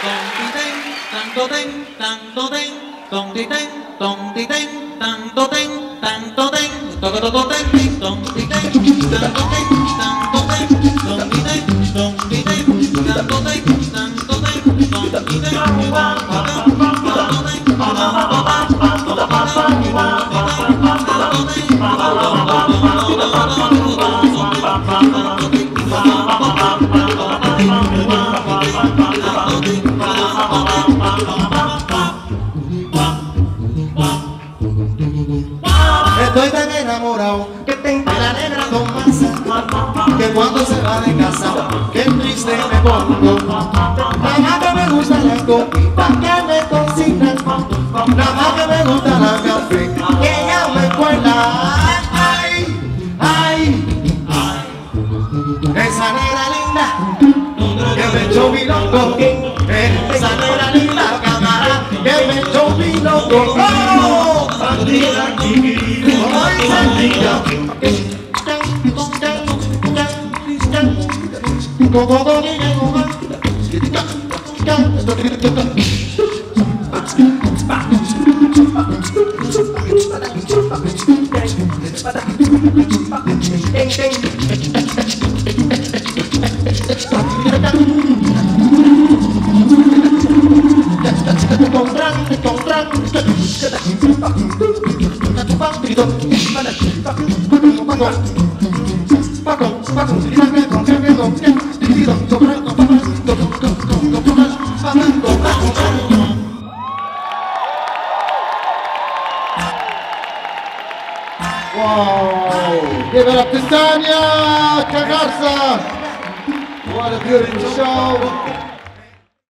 Estoy tan enamorado que tengo la negra Tomasa, que cuando se va de casa, que triste me pongo. Nada más que me gusta la copita que me cocina, nada más que me gusta la café que ella me cuela. Ay, ay, esa negra linda que me echó mi loco, esa negra linda cámara que me echó mi loco. ¡Oh! Bandida chiquita, ay, bandida. Wow! Give it up to Tanya Cagarza! What a beautiful show!